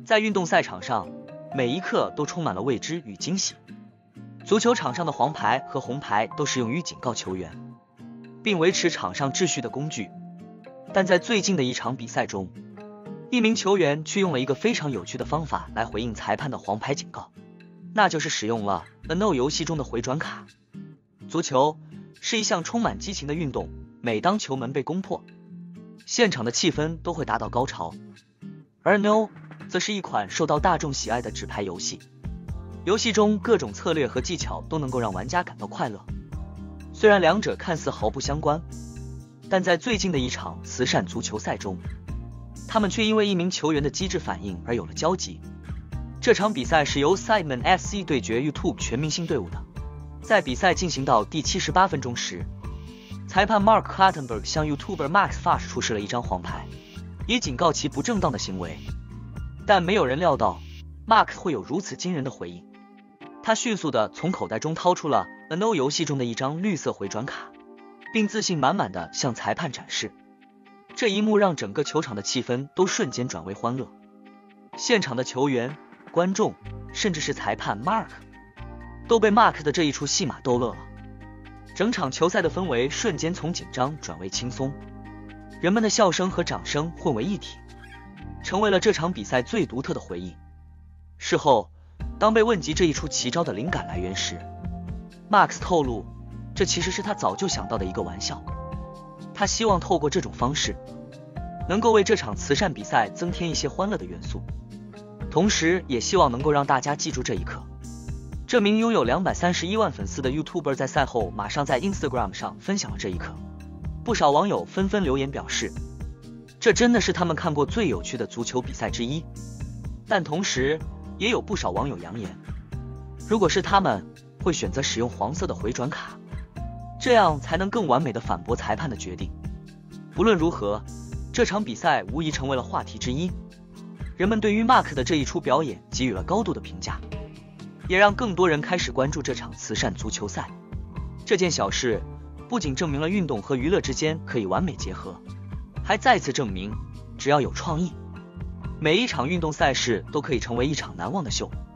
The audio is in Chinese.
在运动赛场上，每一刻都充满了未知与惊喜。足球场上的黄牌和红牌都适用于警告球员，并维持场上秩序的工具。但在最近的一场比赛中，一名球员却用了一个非常有趣的方法来回应裁判的黄牌警告，那就是使用了 The No 游戏中的回转卡。足球是一项充满激情的运动，每当球门被攻破，现场的气氛都会达到高潮。而 No 则是一款受到大众喜爱的纸牌游戏，游戏中各种策略和技巧都能够让玩家感到快乐。虽然两者看似毫不相关，但在最近的一场慈善足球赛中，他们却因为一名球员的机智反应而有了交集。这场比赛是由 Sidemen FC 对决 YouTube 全明星队伍的。在比赛进行到第78分钟时，裁判 Mark Clattenburg 向 YouTuber Max Fash 出示了一张黄牌，以警告其不正当的行为。但没有人料到 Mark 会有如此惊人的回应。他迅速地从口袋中掏出了 The No 游戏中的一张绿色回转卡，并自信满满地向裁判展示。这一幕让整个球场的气氛都瞬间转为欢乐。现场的球员、观众，甚至是裁判 Mark 都被 Mark 的这一出戏码逗乐了。整场球赛的氛围瞬间从紧张转为轻松，人们的笑声和掌声混为一体，成为了这场比赛最独特的回忆。事后，当被问及这一出奇招的灵感来源时， Max 透露，这其实是他早就想到的一个玩笑。他希望透过这种方式，能够为这场慈善比赛增添一些欢乐的元素，同时也希望能够让大家记住这一刻。这名拥有231万粉丝的 YouTuber 在赛后马上在 Instagram 上分享了这一刻，不少网友纷纷留言表示，这真的是他们看过最有趣的足球比赛之一。但同时也有不少网友扬言，如果是他们，会选择使用黄色的回转卡，这样才能更完美的反驳裁判的决定。无论如何，这场比赛无疑成为了话题之一，人们对于 Mark 的这一出表演给予了高度的评价，也让更多人开始关注这场慈善足球赛。这件小事不仅证明了运动和娱乐之间可以完美结合，还再次证明，只要有创意，每一场运动赛事都可以成为一场难忘的秀。